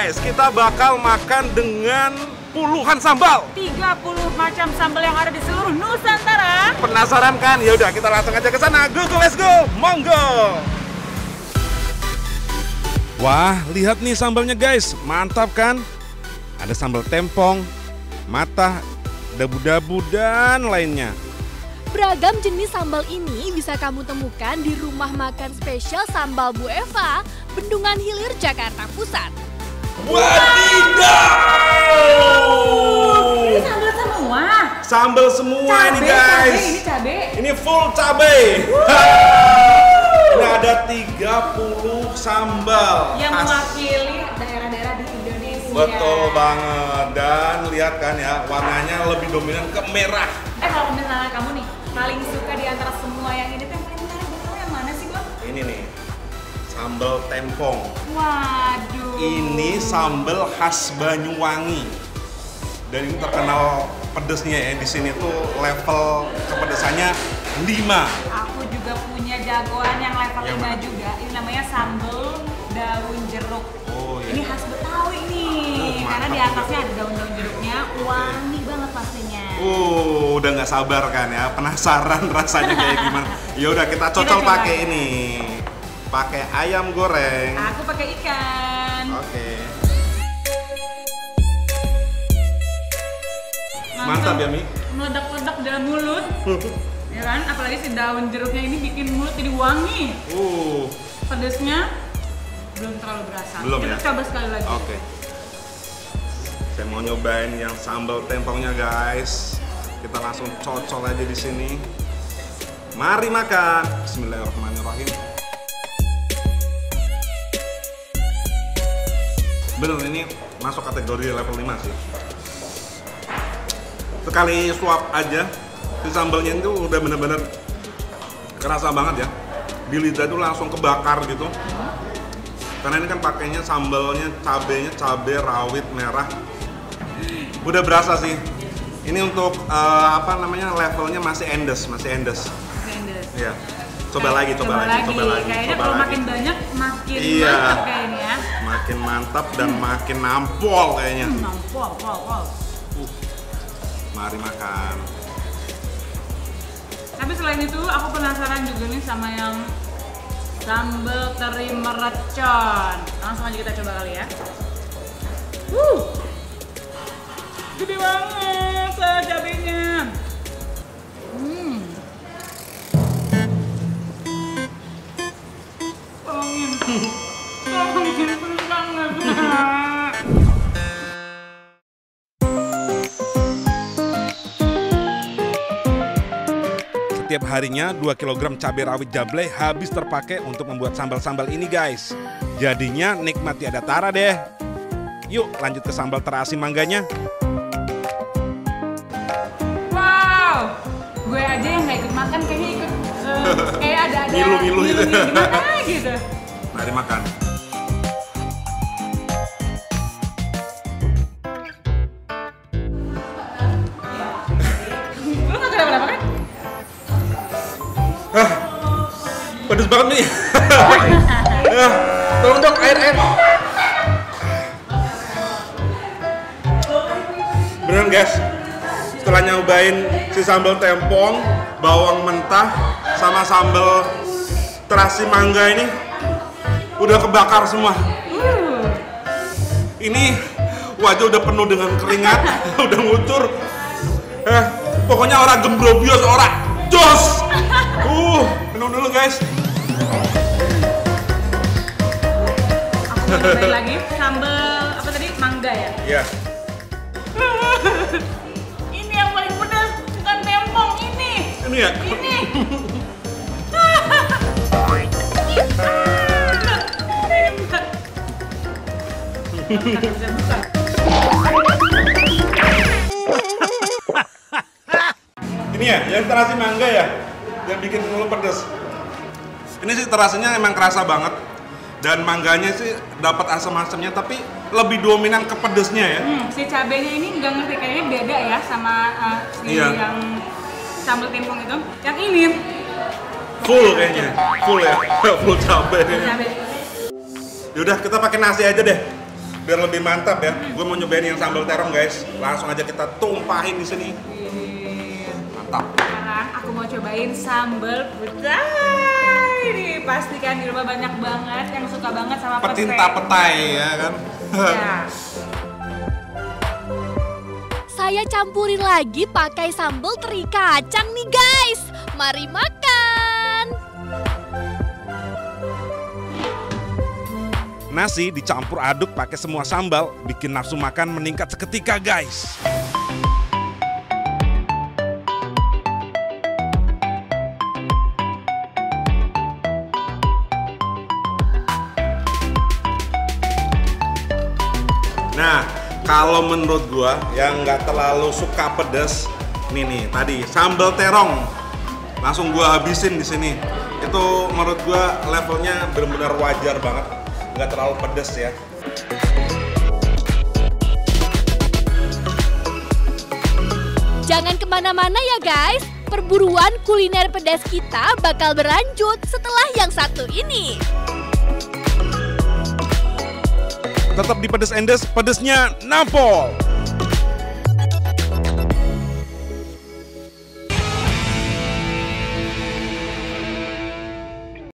guys, kita bakal makan dengan puluhan sambal. 30 macam sambal yang ada di seluruh Nusantara. Penasaran kan? Ya udah, kita langsung aja ke sana. Go, let's go. Monggo. Wah, lihat nih sambalnya guys. Mantap kan? Ada sambal tempong, matah, dabu-dabu dan lainnya. Beragam jenis sambal ini bisa kamu temukan di rumah makan spesial Sambal Bu Eva, Bendungan Hilir, Jakarta Pusat. Wadidaw! Ini sambal semua. Sambal semua ini guys. Ini cabai. Ini full cabai. Ini ada 30 sambal. Yang mewakili daerah-daerah di Indonesia. Betul banget. Dan lihat kan ya, warnanya lebih dominan ke merah. Kalau misalnya kamu nih paling suka di antara semua yang ini tuh yang paling menarik buat kamu yang mana sih, Bang? Ini nih, sambal tempong. Waduh. Ini sambal khas Banyuwangi. Dan ini terkenal pedesnya ya. Di sini tuh level kepedesannya 5. Aku juga punya jagoan yang level 5 juga. Ini namanya sambal daun jeruk. Oh, iya. Ini khas Betawi nih. Karena di atasnya ada daun-daun jeruknya, wangi banget pastinya. Udah nggak sabar kan ya, penasaran rasanya kayak gimana. Ya udah kita cocol pakai ini, pakai ayam goreng. Aku pakai ikan. Oke. Mantap ya Mi. Meledak-ledak dalam mulut. Ya kan, apalagi si daun jeruknya ini bikin mulut jadi wangi. Pedesnya belum terlalu berasa. Belum kita ya? coba sekali lagi. Oke. Saya mau nyobain yang sambal tempongnya guys. Kita langsung cocol aja di sini. Mari makan. Bismillahirrahmanirrahim. Bener, ini masuk kategori level 5 sih. Sekali suap aja, si sambalnya itu udah bener-bener kerasa banget ya. Di lidah tuh langsung kebakar gitu. Karena ini kan pakainya sambalnya, cabenya cabai rawit merah. Udah berasa sih. Ini untuk apa namanya, levelnya masih endes. Iya. Coba lagi. Kayaknya kalau makin banyak makin mantap kayaknya ya. Makin mantap dan makin nampol kayaknya. Nampol. Mari makan. Tapi selain itu aku penasaran juga nih sama yang sambal teri mercon. Langsung aja kita coba kali ya. Gede banget cabenya. Tolongin pedes banget. Setiap harinya 2 kg cabai rawit jablay habis terpakai untuk membuat sambal-sambal ini guys. Jadinya nikmati ada tara deh. Yuk lanjut ke sambal terasi mangganya. Wow, gue aja yang nggak ikut makan kayaknya ikut kayak ada Milu-milu gitu. Gimana gitu. Mari makan. Lu nggak kenapa-napa kan? Pedes banget nih. Tolong dong air. Beneran guys, setelah nyobain si sambal tempong, bawang mentah, sama sambal terasi mangga ini udah kebakar semua. Ini wajah udah penuh dengan keringat, udah ngucur. Pokoknya orang gembrobios, orang jos. Minum dulu guys. Aku mau cobain lagi sambal apa tadi, mangga ya? Iya. Ini yang paling pedas, bukan tempong ini. Ini ya? Ini. Ini ya, yang terasi mangga ya, yang bikin mulut pedes. Ini sih terasinya emang kerasa banget, dan mangganya sih dapat asam-asamnya, tapi lebih dominan ke pedesnya ya. Si cabenya ini nggak ngerti, kayaknya beda ya sama yang sambal tempong itu. Yang ini full kayaknya, full ya, full cabai. Yaudah kita pakai nasi aja deh. biar lebih mantap ya, gue mau nyobain yang sambal terong guys. Langsung aja kita tumpahin di sini. Mantap. Sekarang aku mau cobain sambal petai. Ini pastikan di rumah banyak banget yang suka banget sama petinta petai ya kan. Ya. Saya campurin lagi pakai sambal teri kacang nih guys. Mari makan. Nasi dicampur aduk pakai semua sambal, bikin nafsu makan meningkat seketika guys. Nah, kalau menurut gua yang nggak terlalu suka pedas, nih tadi sambal terong, langsung gua habisin di sini. Itu menurut gua levelnya benar-benar wajar banget, nggak terlalu pedas ya. Jangan kemana-mana ya guys. Perburuan kuliner pedas kita bakal berlanjut setelah yang satu ini. Tetap di Pedes Endes, pedesnya nampol.